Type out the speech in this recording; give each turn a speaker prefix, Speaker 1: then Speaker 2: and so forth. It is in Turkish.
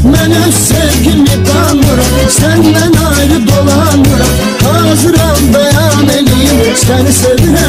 Speaker 1: Ben öz sevgimi tanırım, senden ayrı dolanırım. Hazıram dayan eliyim, seni seviyorum.